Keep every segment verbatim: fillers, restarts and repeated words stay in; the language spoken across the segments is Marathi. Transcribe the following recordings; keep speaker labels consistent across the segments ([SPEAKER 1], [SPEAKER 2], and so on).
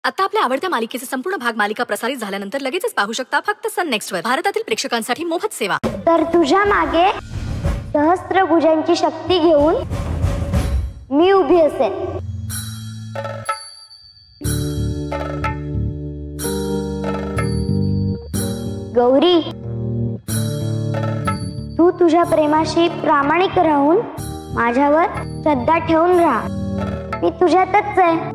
[SPEAKER 1] आता आपल्या आवडत्या मालिकेचे संपूर्ण भाग मालिका प्रसारित झाल्यानंतर लगेचच पाहू शकता फक्त सन नेक्स्ट वर. भारतातील प्रेक्षकांसाठी मोफत सेवा.
[SPEAKER 2] तर तुझ्या मागे सहस्त्रभुजांची शक्ती घेऊन मी उभी असेन. गौरी, तू तुझ्या प्रेमाशी प्रामाणिक राहून माझ्यावर श्रद्धा ठेवून राहा. मी तुझ्यातच आहे.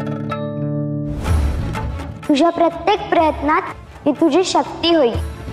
[SPEAKER 2] तुझ्या प्रत्येक प्रयत्नात ही तुझी शक्ती होईल.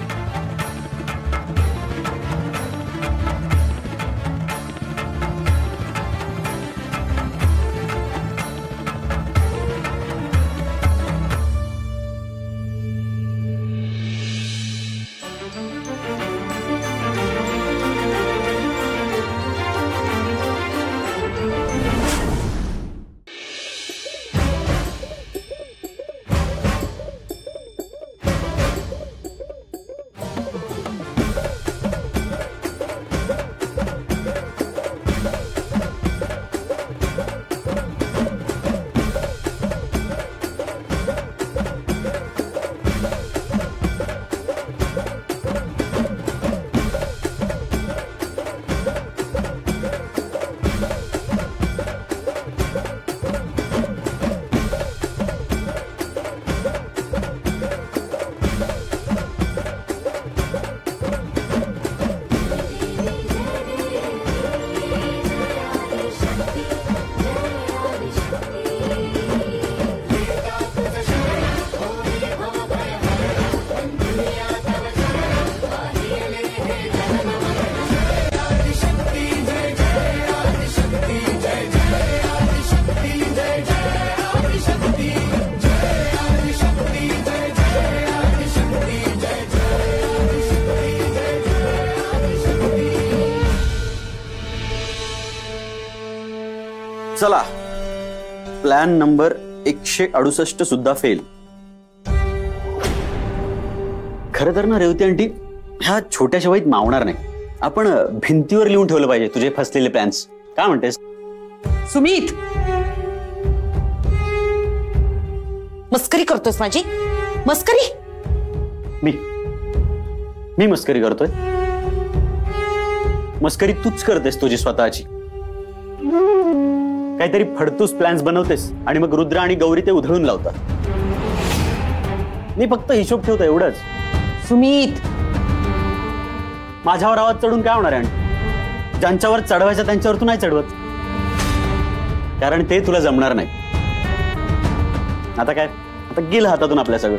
[SPEAKER 3] चला, प्लॅन नंबर एकशे अडुसष्ट सुद्धा फेल. खरं तर ना रेवती आंटी, ह्या छोट्याशा वहीत मावणार नाही. आपण भिंतीवर लिहून ठेवलं पाहिजे तुझे फसलेले प्लॅन्स. काय म्हणतेस
[SPEAKER 4] सुमित? मस्करी करतोस माझी? मस्करी?
[SPEAKER 3] मी मी मस्करी करतोय? मस्करी तूच करतेस तुझी स्वतःची. काहीतरी फडतूस प्लॅन्स बनवतेस आणि मग रुद्र आणि गौरी ते उधळून लावतात. मी फक्त हिशोब ठेवतो एवढंच.
[SPEAKER 4] सुमित,
[SPEAKER 3] माझ्यावर आवाज चढून काय होणार आहे? ज्यांच्यावर चढवायचं त्यांच्यावर तू नाही चढवत, कारण ते तुला जमणार नाही. आता काय, आता गेलं हातातून आपल्या सगळं.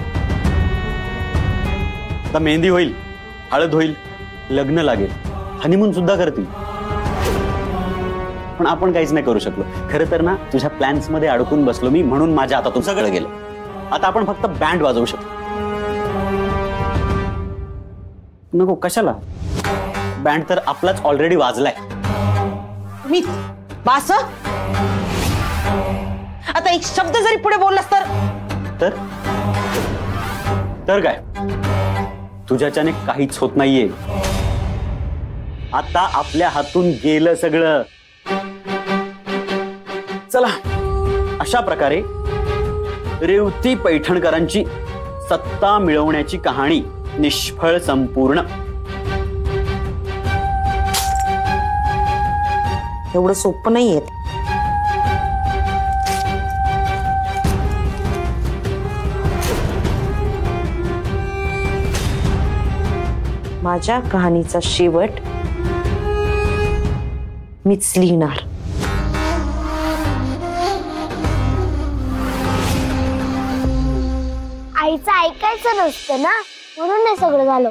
[SPEAKER 3] आता मेहंदी होईल, हळद होईल, लग्न लागेल, हनीमून सुद्धा करतील, पण आपण काहीच नाही करू शकलो. खरं तर ना तुझ्या प्लॅन्स मध्ये अडकून बसलो मी, म्हणून माझ्या हातातून सगळं गेलं. आता आपण फक्त बँड वाजवू शकतो. नको, कशाला? बँड तर आपलाच ऑलरेडी वाजलाय.
[SPEAKER 4] मी बास. आता एक शब्द जरी पुढे बोललास तर
[SPEAKER 3] तर तर काय, तुझ्याच्याने काहीच होत नाहीये. आता आपल्या हातून गेलं सगळं. चला, अशा प्रकारे रेवती पैठणकरांची सत्ता मिळवण्याची कहाणी निष्फळ संपूर्ण.
[SPEAKER 4] एवढं सोपं नाहीये. माझ्या कहाणीचा शेवट मीच लिहिणार.
[SPEAKER 2] आईचं ऐकायचं नसतं ना, म्हणून हे सगळं झालं.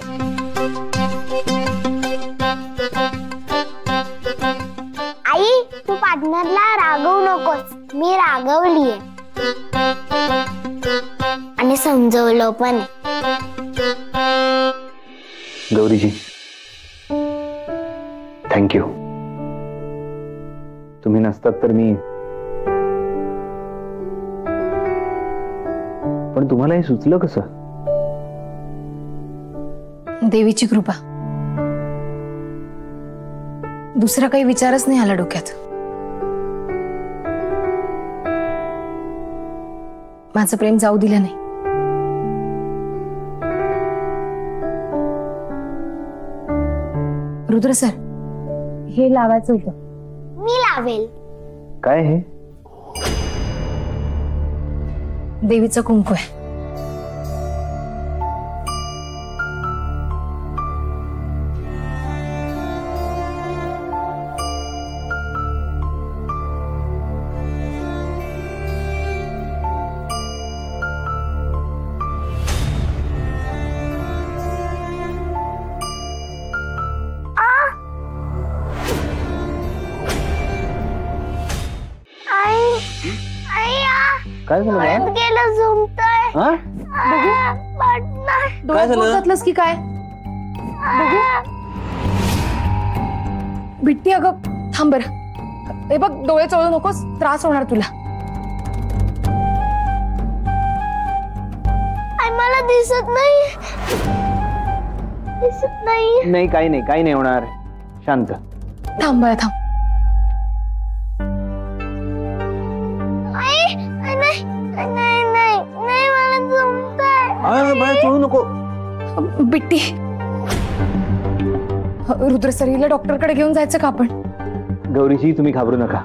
[SPEAKER 2] आई, तू पार्टनरला रागवू नकोस. मी रागवलीये आणि समजवलं पण.
[SPEAKER 3] गौरीजी, थँक्यू. तुम्ही नसतात तर मी. पण तुम्हाला हे सुचलं कसं?
[SPEAKER 1] देवीची कृपा. दुसरा काही विचारच नाही आला डोक्यात.
[SPEAKER 5] माझं प्रेम जाऊ दिलं नाही. रुद्र सर, हे लावायचं होतं.
[SPEAKER 2] मी लावेल.
[SPEAKER 6] काय हे?
[SPEAKER 5] देवीचं कुंकू आहे.
[SPEAKER 6] काय झालं बाळा?
[SPEAKER 2] गेलं झुमतंय.
[SPEAKER 6] हा?
[SPEAKER 5] डोळ्यात
[SPEAKER 6] झालं?
[SPEAKER 5] बोट घातलंस की काय? बिट्टी, अगं थांब बरं. हे बघ, डोळे चोळू नकोस, त्रास होणार तुला.
[SPEAKER 2] मला दिसत नाही. दिसत नाही.
[SPEAKER 6] नाही, काही नाही, काही नाही होणार. शांत.
[SPEAKER 5] थांब बरं, थांब.
[SPEAKER 2] आई, आई, नाही नाही नाही नाही, मला जमतंय.
[SPEAKER 6] बाळा चोळू नको.
[SPEAKER 5] बिट्टी, रुद्र सर, हिला डॉक्टरकडे घेऊन जायचं का आपण?
[SPEAKER 6] गौरीजी, तुम्ही घाबरू नका.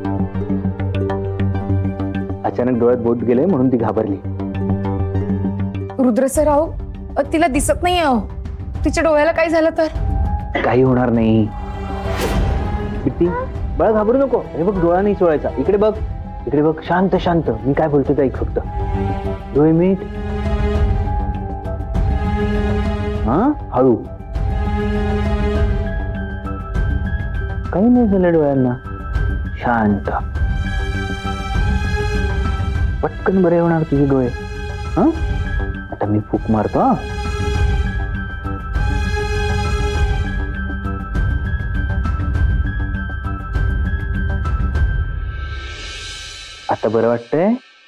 [SPEAKER 6] अचानक डोळ्यात बोट गेले म्हणून ती घाबरली.
[SPEAKER 5] रुद्र सर, अहो तिला दिसत नाही. अहो तिच्या डोळ्याला काय झालं तर?
[SPEAKER 6] काही होणार नाही. बिट्टी, बाळा घाबरू नको. हे बघ, डोळा नाही चोळायचा. इकडे बघ, इकडे बघ. शांत शांत. मी काय बोलतो ते ऐक फक्त. डोळे मीट. हा, हळू. काही नाही झालं डोळ्यांना. शांत. पटकन बरे होणार तुझे डोळे. हा, आता मी फूक मारतो. हा, आता बरं वाटतंय?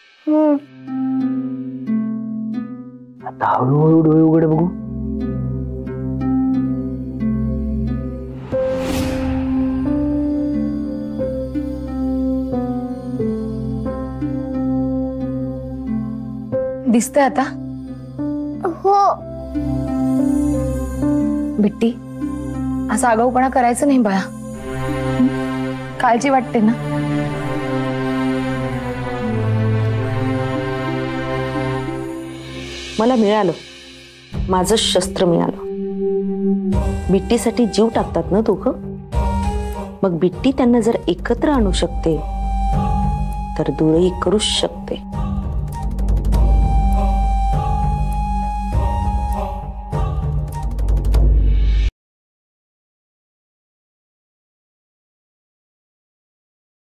[SPEAKER 6] आता हळूहळू डोळे उघड बघू.
[SPEAKER 5] दिसतंय आता?
[SPEAKER 2] हो.
[SPEAKER 5] बिट्टी, असा आगाऊपणा करायचं नाही बाळा. काळजी वाटते ना.
[SPEAKER 4] मला मिळालं, माझं शस्त्र मिळालं. बिट्टीसाठी जीव टाकतात ना दोघं. मग बिट्टी त्यांना जर एकत्र आणू शकते तर दूरही करूच शकते.